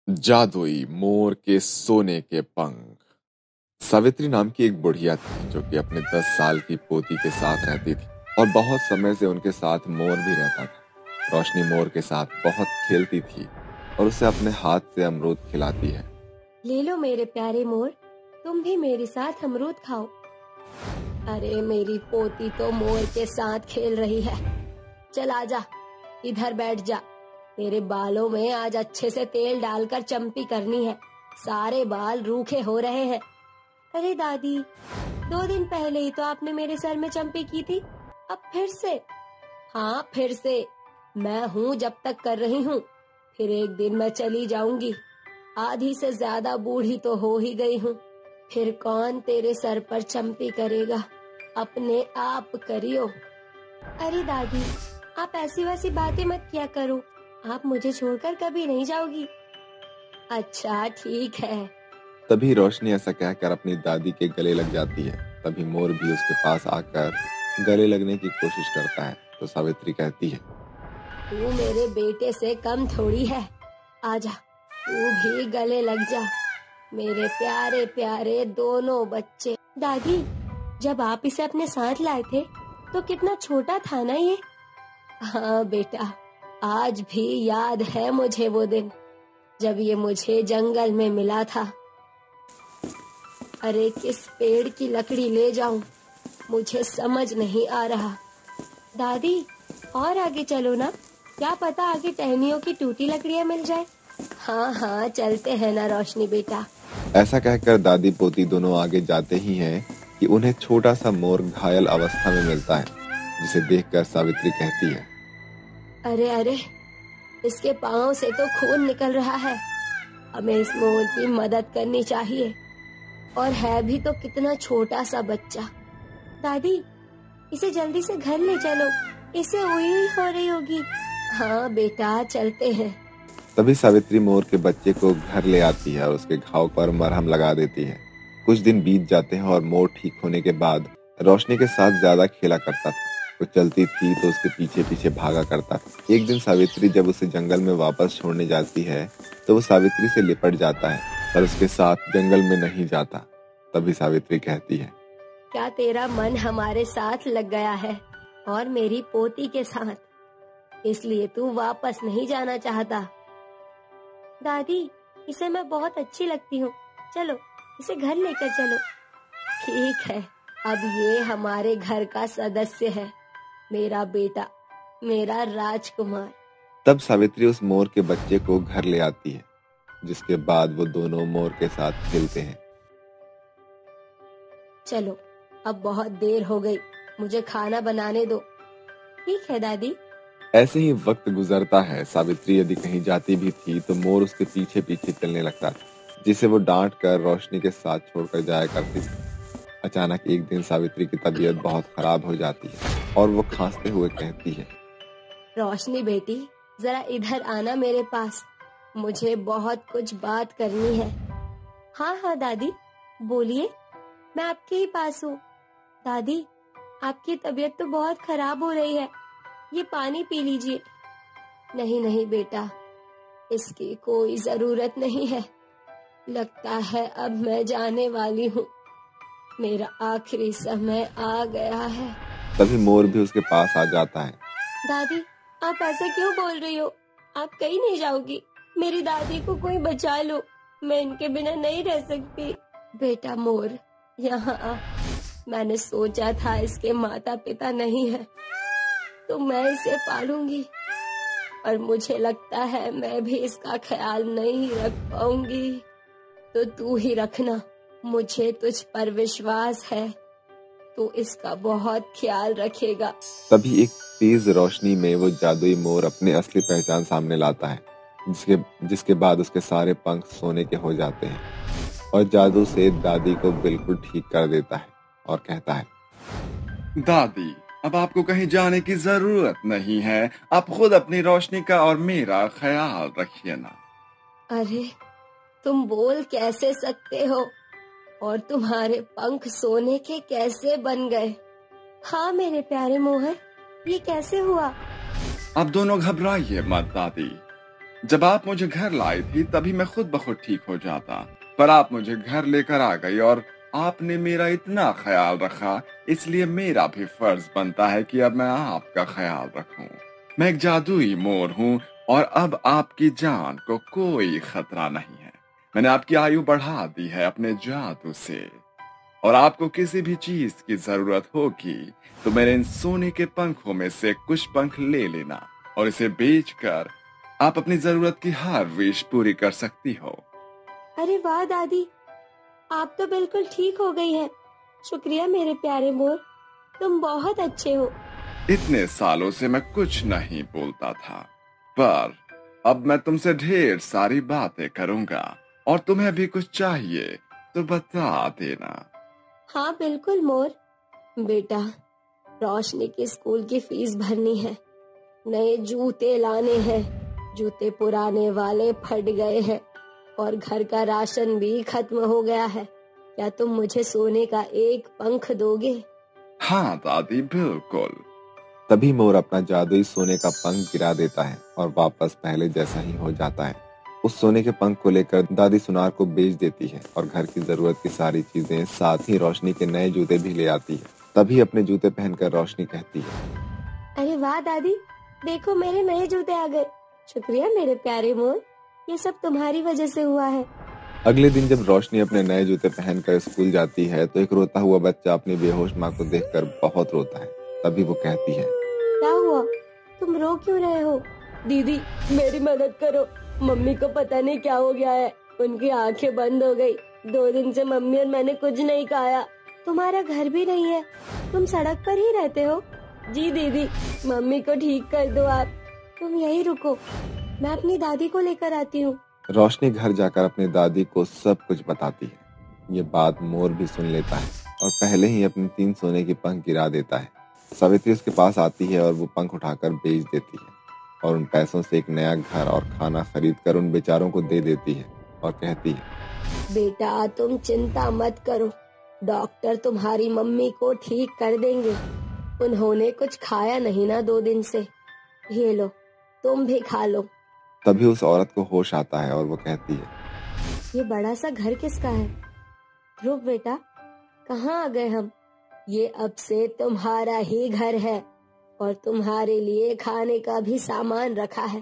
जादुई मोर के सोने के पंख। सावित्री नाम की एक बुढ़िया थी जो कि अपने 10 साल की पोती के साथ रहती थी और बहुत समय से उनके साथ मोर भी रहता था। रोशनी मोर के साथ बहुत खेलती थी और उसे अपने हाथ से अमरूद खिलाती है। ले लो मेरे प्यारे मोर, तुम भी मेरे साथ अमरूद खाओ। अरे मेरी पोती तो मोर के साथ खेल रही है। चल आजा, इधर बैठ जा। तेरे बालों में आज अच्छे से तेल डालकर चंपी करनी है, सारे बाल रूखे हो रहे हैं। अरे दादी, 2 दिन पहले ही तो आपने मेरे सर में चंपी की थी, अब फिर से? हाँ फिर से, मैं हूँ जब तक कर रही हूँ, फिर एक दिन मैं चली जाऊंगी। आधी से ज्यादा बूढ़ी तो हो ही गई हूँ, फिर कौन तेरे सर पर चंपी करेगा, अपने आप करियो। अरे दादी, आप ऐसी वैसी बातें मत किया करो, आप मुझे छोड़कर कभी नहीं जाओगी। अच्छा ठीक है। तभी रोशनी ऐसा कहकर अपनी दादी के गले लग जाती है। तभी मोर भी उसके पास आकर गले लगने की कोशिश करता है तो सावित्री कहती है, तू मेरे बेटे से कम थोड़ी है, आजा तू भी गले लग जा, मेरे प्यारे प्यारे दोनों बच्चे। दादी, जब आप इसे अपने साथ लाए थे तो कितना छोटा था ना ये। हाँ बेटा, आज भी याद है मुझे वो दिन जब ये मुझे जंगल में मिला था। अरे किस पेड़ की लकड़ी ले जाऊं, मुझे समझ नहीं आ रहा। दादी, और आगे चलो ना, क्या पता आगे टहनियों की टूटी लकड़ियां मिल जाए। हाँ हाँ चलते हैं ना रोशनी बेटा। ऐसा कहकर दादी पोती दोनों आगे जाते ही हैं कि उन्हें छोटा सा मोर घायल अवस्था में मिलता है, जिसे देखकर सावित्री कहती है, अरे अरे, इसके पाँव से तो खून निकल रहा है, हमें इस मोर की मदद करनी चाहिए, और है भी तो कितना छोटा सा बच्चा। दादी, इसे जल्दी से घर ले चलो, इसे हुई हो रही होगी। हाँ बेटा चलते हैं। तभी सावित्री मोर के बच्चे को घर ले आती है और उसके घाव पर मरहम लगा देती है। कुछ दिन बीत जाते हैं और मोर ठीक होने के बाद रोशनी के साथ ज्यादा खेला करता था। वो चलती थी तो उसके पीछे पीछे भागा करता था। एक दिन सावित्री जब उसे जंगल में वापस छोड़ने जाती है तो वो सावित्री से लिपट जाता है पर उसके साथ जंगल में नहीं जाता। तभी सावित्री कहती है, क्या तेरा मन हमारे साथ लग गया है और मेरी पोती के साथ, इसलिए तू वापस नहीं जाना चाहता? दादी, इसे मैं बहुत अच्छी लगती हूँ, चलो इसे घर लेकर चलो। ठीक है, अब ये हमारे घर का सदस्य है, मेरा बेटा, मेरा राजकुमार। तब सावित्री उस मोर के बच्चे को घर ले आती है, जिसके बाद वो दोनों मोर के साथ खेलते हैं। चलो अब बहुत देर हो गई, मुझे खाना बनाने दो। ठीक है दादी। ऐसे ही वक्त गुजरता है। सावित्री यदि कहीं जाती भी थी तो मोर उसके पीछे पीछे चलने लगता था, जिसे वो डांट कर रोशनी के साथ छोड़कर जाया करती थी। अचानक एक दिन सावित्री की तबीयत बहुत खराब हो जाती है और वो खांसते हुए कहती है, रोशनी बेटी, जरा इधर आना मेरे पास, मुझे बहुत कुछ बात करनी है। हाँ हाँ दादी, बोलिए, मैं आपके ही पास हूँ। दादी, आपकी तबीयत तो बहुत खराब हो रही है, ये पानी पी लीजिए। नहीं नहीं बेटा, इसकी कोई जरूरत नहीं है, लगता है अब मैं जाने वाली हूँ, मेरा आखिरी समय आ गया है। तभी मोर भी उसके पास आ जाता है। दादी, आप ऐसे क्यों बोल रही हो? आप कहीं नहीं जाओगी, मेरी दादी को कोई बचा लो, मैं इनके बिना नहीं रह सकती। बेटा मोर, यहाँ आ, मैंने सोचा था इसके माता पिता नहीं है तो मैं इसे पालूंगी, और मुझे लगता है मैं भी इसका ख्याल नहीं रख पाऊंगी, तो तू ही रखना, मुझे तुझ पर विश्वास है, तो इसका बहुत ख्याल रखेगा। तभी एक तेज रोशनी में वो जादुई मोर अपनी असली पहचान सामने लाता है, जिसके बाद उसके सारे पंख सोने के हो जाते हैं और जादू से दादी को बिल्कुल ठीक कर देता है और कहता है, दादी, अब आपको कहीं जाने की जरूरत नहीं है, आप खुद अपनी रोशनी का और मेरा ख्याल रखिए ना। अरे तुम बोल कैसे सकते हो, और तुम्हारे पंख सोने के कैसे बन गए? हाँ मेरे प्यारे मोहर, ये कैसे हुआ? आप दोनों घबराइए मत दादी, जब आप मुझे घर लाई थी तभी मैं खुद ब खुद ठीक हो जाता, पर आप मुझे घर लेकर आ गई और आपने मेरा इतना ख्याल रखा, इसलिए मेरा भी फर्ज बनता है कि अब मैं आपका ख्याल रखूं। मैं एक जादुई मोर हूँ और अब आपकी जान को कोई खतरा नहीं है। मैंने आपकी आयु बढ़ा दी है अपने जादू से, और आपको किसी भी चीज की जरूरत होगी तो मेरे इन सोने के पंखों में से कुछ पंख ले लेना और इसे बेचकर आप अपनी जरूरत की हर विश पूरी कर सकती हो। अरे वाह दादी, आप तो बिल्कुल ठीक हो गई हैं। शुक्रिया मेरे प्यारे मोर, तुम बहुत अच्छे हो। इतने सालों से मैं कुछ नहीं बोलता था, पर अब मैं तुमसे ढेर सारी बातें करूंगा और तुम्हें भी कुछ चाहिए तो बता देना। हाँ बिल्कुल मोर। बेटा, रोशनी की स्कूल की फीस भरनी है, नए जूते लाने हैं, जूते पुराने वाले फट गए हैं और घर का राशन भी खत्म हो गया है। क्या तुम मुझे सोने का एक पंख दोगे? हाँ दादी, बिल्कुल। तभी मोर अपना जादुई सोने का पंख गिरा देता है और वापस पहले जैसा ही हो जाता है। उस सोने के पंख को लेकर दादी सुनार को बेच देती है और घर की जरूरत की सारी चीजें, साथ ही रोशनी के नए जूते भी ले आती है। तभी अपने जूते पहनकर रोशनी कहती है, अरे वाह दादी, देखो मेरे नए जूते आ गए। शुक्रिया मेरे प्यारे मोर, ये सब तुम्हारी वजह से हुआ है। अगले दिन जब रोशनी अपने नए जूते पहनकर स्कूल जाती है तो एक रोता हुआ बच्चा अपनी बेहोश माँ को देखकर बहुत रोता है। तभी वो कहती है, क्या हुआ, तुम रो क्यों रहे हो? दीदी मेरी मदद करो, मम्मी को पता नहीं क्या हो गया है, उनकी आंखें बंद हो गई। 2 दिन से मम्मी और मैंने कुछ नहीं खाया। तुम्हारा घर भी नहीं है, तुम सड़क पर ही रहते हो। जी दीदी, मम्मी को ठीक कर दो आप, तुम यही रुको, मैं अपनी दादी को लेकर आती हूँ। रोशनी घर जाकर अपनी दादी को सब कुछ बताती है। ये बात मोर भी सुन लेता है और पहले ही अपने 3 सोने के पंख गिरा देता है। सावित्री उसके पास आती है और वो पंख उठाकर बेच देती है और उन पैसों से एक नया घर और खाना खरीद कर उन बेचारों को दे देती है और कहती है, बेटा तुम चिंता मत करो, डॉक्टर तुम्हारी मम्मी को ठीक कर देंगे। उन्होंने कुछ खाया नहीं ना 2 दिन से, ये लो तुम भी खा लो। तभी उस औरत को होश आता है और वो कहती है, ये बड़ा सा घर किसका है? रुक बेटा, कहाँ आ गए हम? ये अब से तुम्हारा ही घर है और तुम्हारे लिए खाने का भी सामान रखा है।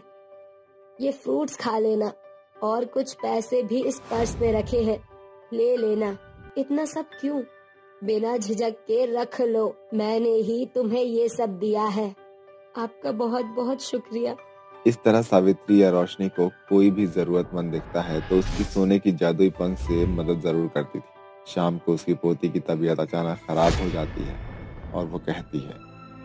ये फ्रूट्स खा लेना और कुछ पैसे भी इस पर्स में रखे हैं, ले लेना। इतना सब क्यों? बिना झिझक के रख लो, मैंने ही तुम्हें ये सब दिया है। आपका बहुत बहुत शुक्रिया। इस तरह सावित्री या रोशनी को कोई भी जरूरतमंद दिखता है तो उसकी सोने की जादुई पंख से मदद जरूर करती थी। शाम को उसकी पोती की तबीयत अचानक खराब हो जाती है और वो कहती है,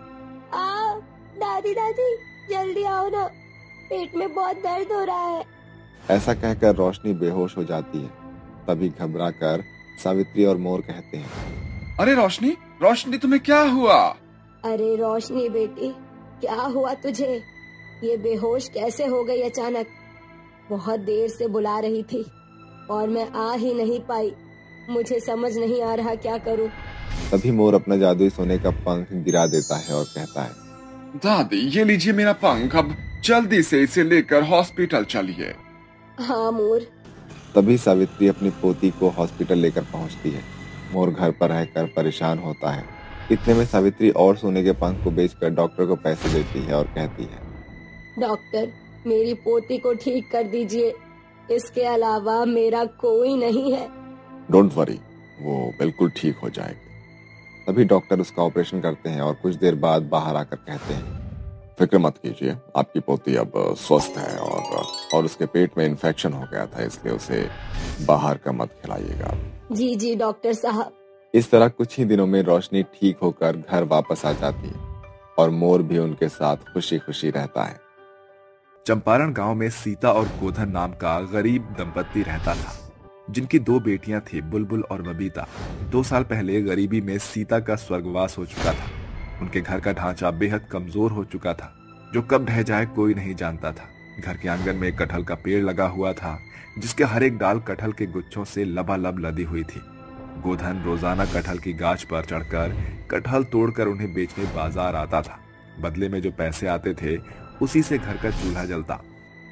दादी दादी जल्दी आओ ना, पेट में बहुत दर्द हो रहा है। ऐसा कहकर रोशनी बेहोश हो जाती है। तभी घबराकर सावित्री और मोर कहते हैं, अरे रोशनी, रोशनी तुम्हें क्या हुआ? अरे रोशनी बेटी, क्या हुआ तुझे? ये बेहोश कैसे हो गई अचानक? बहुत देर से बुला रही थी और मैं आ ही नहीं पाई, मुझे समझ नहीं आ रहा क्या करूं। तभी मोर अपना जादुई सोने का पंख गिरा देता है और कहता है, दादी ये लीजिए मेरा पंख, अब जल्दी से इसे लेकर हॉस्पिटल चलिए। हाँ मोर। तभी सावित्री अपनी पोती को हॉस्पिटल लेकर पहुंचती है। मोर घर पर रहकर परेशान होता है। इतने में सावित्री और सोने के पंख को बेचकर डॉक्टर को पैसे देती है और कहती है, डॉक्टर मेरी पोती को ठीक कर दीजिए, इसके अलावा मेरा कोई नहीं है। डोंट वरी, वो बिल्कुल ठीक हो जाएगी। तभी डॉक्टर उसका ऑपरेशन करते हैं और कुछ देर बाद बाहर आकर कहते हैं, फिक्र मत कीजिए, आपकी पोती अब स्वस्थ है और उसके पेट में इन्फेक्शन हो गया था, इसलिए उसे बाहर का मत खिलाइएगा। जी जी डॉक्टर साहब। इस तरह कुछ ही दिनों में रोशनी ठीक होकर घर वापस आ जाती है और मोर भी उनके साथ खुशी खुशी रहता है। चंपारण गांव में सीता और गोधन नाम का गरीब दंपत्ति रहता था, जिनकी 2 बेटियां थी, बुलबुल और बबीता। 2 साल पहले गरीबी में सीता का स्वर्गवास हो चुका था। उनके घर का ढांचा बेहद कमजोर हो चुका था, जो कब ढह जाए कोई नहीं जानता था। घर के आंगन में एक कटहल का पेड़ लगा हुआ था, जिसके हर एक डाल कटहल के गुच्छों से लबालब लदी हुई थी। गोधन रोजाना कटहल की गाछ पर चढ़कर कटहल तोड़कर उन्हें बेचने बाजार आता था। बदले में जो पैसे आते थे उसी से घर का चूल्हा जलता।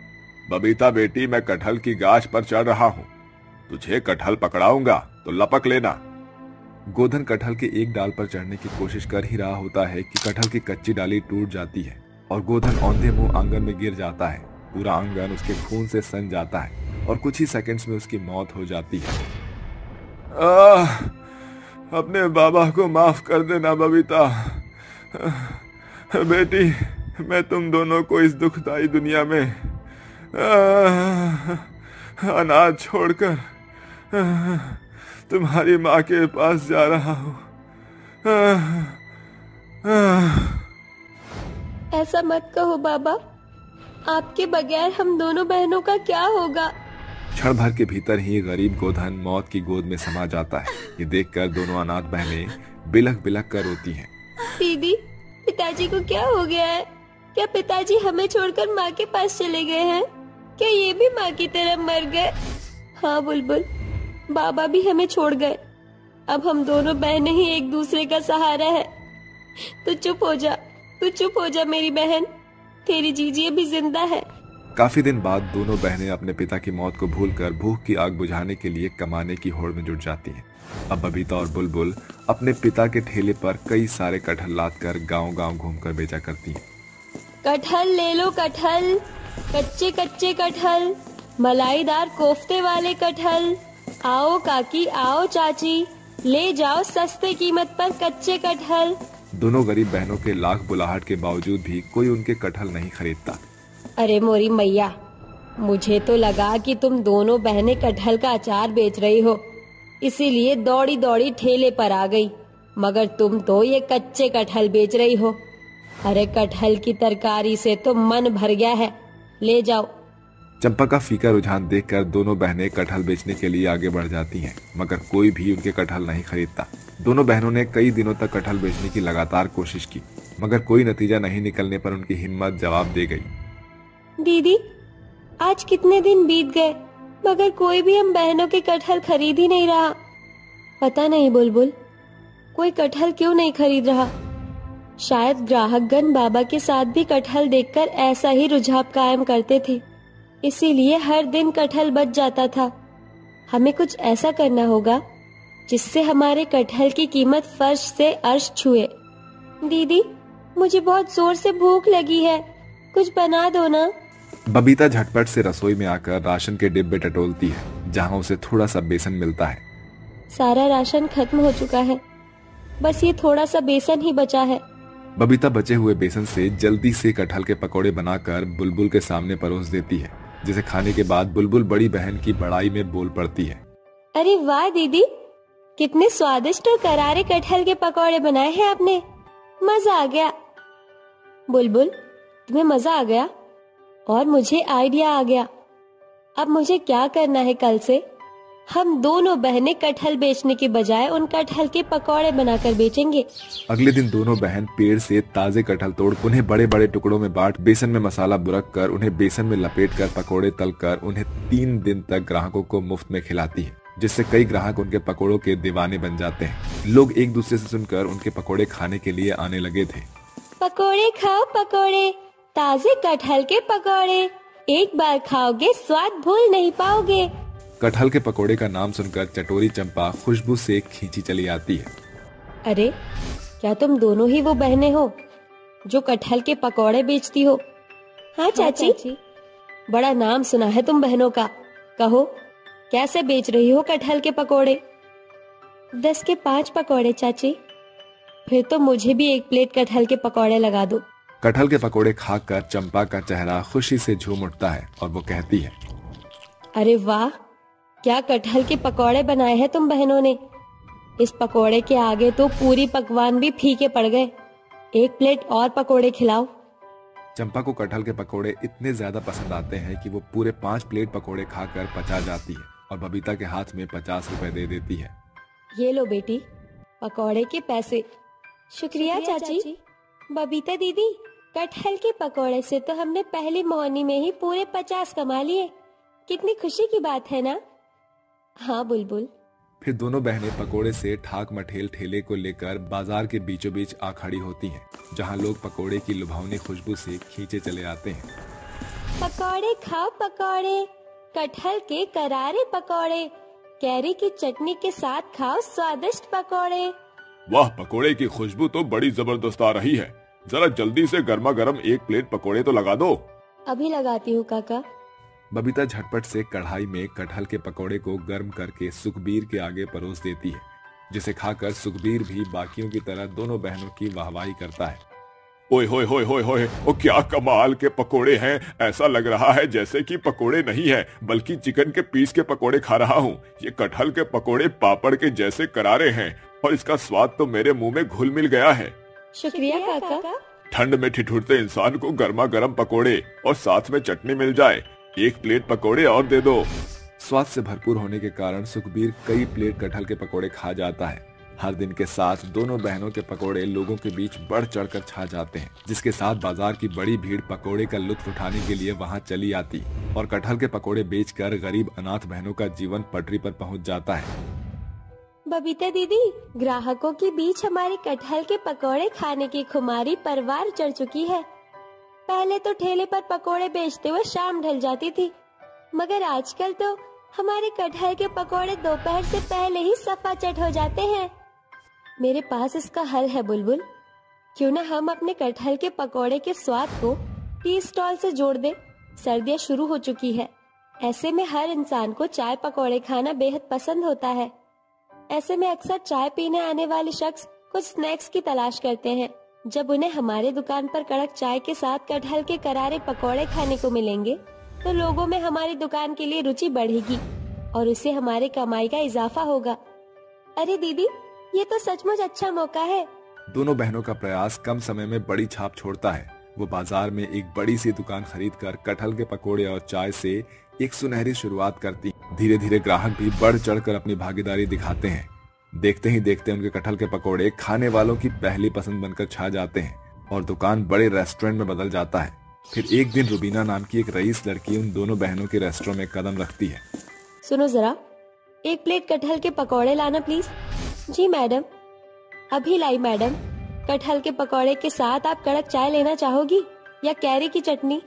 बबीता बेटी, मैं कटहल की गाछ पर चढ़ रहा हूँ, तुझे कटहल पकड़ाऊंगा तो लपक लेना। गोधन कटहल के एक डाल पर चढ़ने की कोशिश कर ही रहा होता है कि कटहल की कच्ची डाली टूट जाती है और गोधन औंधे मुंह आंगन में गिर जाता है। पूरा आंगन उसके खून से सन जाता है और कुछ ही सेकंड्स में उसकी मौत हो जाती है। अपने बाबा को माफ कर देना बबीता बेटी, मैं तुम दोनों को इस दुखदाई दुनिया में अनाथ छोड़कर तुम्हारी माँ के पास जा रहा हूँ। ऐसा मत कहो बाबा, आपके बगैर हम दोनों बहनों का क्या होगा। क्षण भर के भीतर ही गरीब गोधन मौत की गोद में समा जाता है। ये देखकर दोनों अनाथ बहनें बिलख बिलख कर रोती हैं। दीदी, पिताजी को क्या हो गया है? क्या पिताजी हमें छोड़कर माँ के पास चले गए हैं? क्या ये भी माँ की तरह मर गए? हाँ बुलबुल, बाबा भी हमें छोड़ गए। अब हम दोनों बहनें ही एक दूसरे का सहारा है। तू चुप हो जा मेरी बहन, तेरी जीजी अभी जिंदा है। काफी दिन बाद दोनों बहनें अपने पिता की मौत को भूलकर भूख की आग बुझाने के लिए कमाने की होड़ में जुट जाती हैं। अब बबीता और बुलबुल अपने पिता के ठेले पर कई सारे कटहल लादकर गांव-गांव घूमकर बेचा करती हैं। कटहल ले लो कटहल, कच्चे कच्चे कटहल, मलाईदार कोफ्ते वाले कटहल। आओ काकी, आओ चाची, ले जाओ सस्ते कीमत पर कच्चे कटहल। दोनों गरीब बहनों के लाख बुलाहट के बावजूद भी कोई उनके कटहल नहीं खरीदता। अरे मोरी मैया, मुझे तो लगा कि तुम दोनों बहनें कटहल का अचार बेच रही हो, इसीलिए दौड़ी दौड़ी ठेले पर आ गई, मगर तुम तो ये कच्चे कटहल बेच रही हो। अरे कटहल की तरकारी से तो मन भर गया है, ले जाओ। चंपा का फीका रुझान देखकर दोनों बहनें कटहल बेचने के लिए आगे बढ़ जाती हैं, मगर कोई भी उनके कटहल नहीं खरीदता। दोनों बहनों ने कई दिनों तक कटहल बेचने की लगातार कोशिश की, मगर कोई नतीजा नहीं निकलने पर उनकी हिम्मत जवाब दे गई। दीदी, आज कितने दिन बीत गए मगर कोई भी हम बहनों के कटहल खरीद ही नहीं रहा। पता नहीं बुलबुल, कोई कटहल क्यों नहीं खरीद रहा। शायद ग्राहकगण बाबा के साथ भी कटहल देखकर ऐसा ही रुझान कायम करते थे, इसीलिए हर दिन कटहल बच जाता था। हमें कुछ ऐसा करना होगा जिससे हमारे कटहल की कीमत फर्श से अर्श छुए। दीदी, मुझे बहुत जोर से भूख लगी है, कुछ बना दो ना। बबीता झटपट से रसोई में आकर राशन के डिब्बे टटोलती है, जहाँ उसे थोड़ा सा बेसन मिलता है। सारा राशन खत्म हो चुका है, बस ये थोड़ा सा बेसन ही बचा है। बबीता बचे हुए बेसन से जल्दी से कटहल के पकौड़े बनाकर बुलबुल के सामने परोस देती है, जिसे खाने के बाद बुलबुल बड़ी बहन की बड़ाई में बोल पड़ती है। अरे वाह दीदी, कितने स्वादिष्ट और करारे कटहल के पकौड़े बनाए हैं आपने, मजा आ गया। बुलबुल, तुम्हें मजा आ गया और मुझे आइडिया आ गया। अब मुझे क्या करना है, कल से हम दोनों बहनें कटहल बेचने के बजाय उन कटहल के पकौड़े बनाकर बेचेंगे। अगले दिन दोनों बहन पेड़ से ताजे कटहल तोड़ उन्हें बड़े बड़े टुकड़ों में बांट बेसन में मसाला बुरक कर उन्हें बेसन में लपेट कर पकौड़े तल कर उन्हें 3 दिन तक ग्राहकों को मुफ्त में खिलाती है, जिससे कई ग्राहक उनके पकौड़ों के दीवाने बन जाते हैं। लोग एक दूसरे से सुनकर उनके पकौड़े खाने के लिए आने लगे थे। पकौड़े खाओ पकौड़े, ताजे कटहल के पकौड़े, एक बार खाओगे स्वाद भूल नहीं पाओगे। कटहल के पकौड़े का नाम सुनकर चटोरी चंपा खुशबू से खींची चली आती है। अरे, क्या तुम दोनों ही वो बहनें हो जो कटहल के पकौड़े बेचती हो? हाँ चाची, बड़ा नाम सुना है तुम बहनों का। कहो, कैसे बेच रही हो कटहल के पकौड़े? 10 के 5 पकौड़े चाची। फिर तो मुझे भी 1 प्लेट कटहल के पकौड़े लगा दो। कटहल के पकौड़े खाकर चंपा का चेहरा खुशी से झूम उठता है और वो कहती है, अरे वाह, क्या कटहल के पकौड़े बनाए हैं तुम बहनों ने। इस पकौड़े के आगे तो पूरी पकवान भी फीके पड़ गए। 1 प्लेट और पकौड़े खिलाओ। चंपा को कटहल के पकौड़े इतने ज्यादा पसंद आते हैं कि वो पूरे 5 प्लेट पकौड़े खाकर पचा जाती है और बबीता के हाथ में 50 रुपए दे देती है। ये लो बेटी, पकौड़े के पैसे। शुक्रिया चाची। बबीता दीदी, कटहल के पकौड़े से तो हमने पहली मोहनी में ही पूरे 50 कमा लिए। कितनी खुशी की बात है ना। हाँ बुलबुल। फिर दोनों बहनें पकोड़े से ठाक मठेल ठेले को लेकर बाजार के बीचों बीच आ खड़ी होती हैं, जहां लोग पकोड़े की लुभावनी खुशबू से खींचे चले आते हैं। पकौड़े खाओ पकौड़े, कटहल के करारे पकौड़े, कैरी की चटनी के साथ खाओ स्वादिष्ट पकौड़े। वाह, पकोड़े की खुशबू तो बड़ी जबरदस्त आ रही है। जरा जल्दी से गर्मा गर्म एक प्लेट पकोड़े तो लगा दो। अभी लगाती हूँ काका। बबीता झटपट से कढ़ाई में कटहल के पकोड़े को गर्म करके सुखबीर के आगे परोस देती है, जिसे खाकर सुखबीर भी बाकियों की तरह दोनों बहनों की वाहवाही करता है। ओए होए होए होए होए, ओ क्या कमाल के पकोड़े हैं। ऐसा लग रहा है जैसे कि पकोड़े नहीं है बल्कि चिकन के पीस के पकोड़े खा रहा हूँ। ये कटहल के पकोड़े पापड़ के जैसे करारे हैं और इसका स्वाद तो मेरे मुंह में घुल मिल गया है। शुक्रिया काका। ठंड में ठिठुरते इंसान को गर्मा गर्म पकोड़े और साथ में चटनी मिल जाए, एक प्लेट पकोड़े और दे दो। स्वाद से भरपूर होने के कारण सुखबीर कई प्लेट कटहल के पकोड़े खा जाता है। हर दिन के साथ दोनों बहनों के पकोड़े लोगों के बीच बढ़ चढ़कर छा जाते हैं, जिसके साथ बाजार की बड़ी भीड़ पकोड़े का लुत्फ उठाने के लिए वहां चली आती और कटहल के पकोड़े बेचकर गरीब अनाथ बहनों का जीवन पटरी पर पहुंच जाता है। बबीता दीदी, ग्राहकों के बीच हमारे कटहल के पकोड़े खाने की खुमारी परवार चढ़ चुकी है। पहले तो ठेले पर पकोड़े बेचते हुए शाम ढल जाती थी, मगर आजकल तो हमारे कटहल के पकोड़े दोपहर से पहले ही सफाचट हो जाते हैं। मेरे पास इसका हल है बुलबुल। क्यों न हम अपने कटहल के पकोड़े के स्वाद को टी स्टॉल से जोड़ दें। सर्दियां शुरू हो चुकी है, ऐसे में हर इंसान को चाय पकोड़े खाना बेहद पसंद होता है। ऐसे में अक्सर चाय पीने आने वाले शख्स कुछ स्नैक्स की तलाश करते हैं। जब उन्हें हमारे दुकान पर कड़क चाय के साथ कटहल के करारे पकोड़े खाने को मिलेंगे तो लोगों में हमारी दुकान के लिए रुचि बढ़ेगी और उससे हमारे कमाई का इजाफा होगा। अरे दीदी, ये तो सचमुच अच्छा मौका है। दोनों बहनों का प्रयास कम समय में बड़ी छाप छोड़ता है। वो बाजार में एक बड़ी सी दुकान खरीदकर कटहल के पकोड़े और चाय से एक सुनहरी शुरुआत करती। धीरे धीरे ग्राहक भी बढ़ चढ़कर अपनी भागीदारी दिखाते हैं। देखते ही देखते उनके कटहल के पकोड़े खाने वालों की पहली पसंद बनकर छा जाते हैं और दुकान बड़े रेस्टोरेंट में बदल जाता है। फिर एक दिन रुबीना नाम की एक रईस लड़की उन दोनों बहनों के रेस्टोरेंट में कदम रखती है। सुनो जरा, एक प्लेट कटहल के पकोड़े लाना प्लीज। जी मैडम, अभी लाई मैडम। कटहल के पकोड़े के साथ आप कड़क चाय लेना चाहोगी या कैरी की चटनी?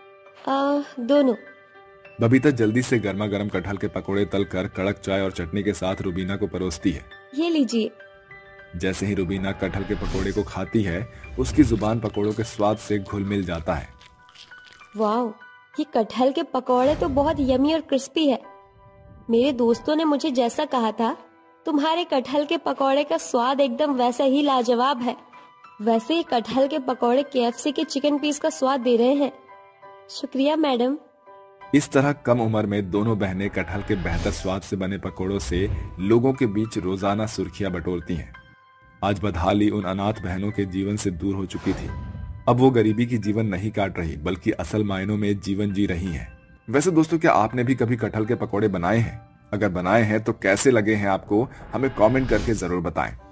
दोनों। बबीता जल्दी से गर्मा गर्म कटहल के पकोड़े तलकर कड़क चाय और चटनी के साथ रुबीना को परोसती है। ये लीजिए। जैसे ही रुबीना कटहल के पकोड़े को खाती है, उसकी जुबान पकोड़ों के स्वाद से घुल मिल जाता है। वाह, ये कटहल के पकोड़े तो बहुत यमी और क्रिस्पी है। मेरे दोस्तों ने मुझे जैसा कहा था, तुम्हारे कटहल के पकोड़े का स्वाद एकदम वैसा ही लाजवाब है। वैसे ही कटहल के पकोड़े KFC के चिकन पीस का स्वाद दे रहे हैं। शुक्रिया मैडम। इस तरह कम उम्र में दोनों बहनें कटहल के बेहतर स्वाद से बने पकोड़ों से लोगों के बीच रोजाना सुर्खियां बटोरती हैं। आज बदहाली उन अनाथ बहनों के जीवन से दूर हो चुकी थी। अब वो गरीबी की जीवन नहीं काट रही, बल्कि असल मायनों में जीवन जी रही हैं। वैसे दोस्तों, क्या आपने भी कभी कटहल के पकोड़े बनाए हैं? अगर बनाए हैं तो कैसे लगे हैं आपको, हमें कमेंट करके जरूर बताएं।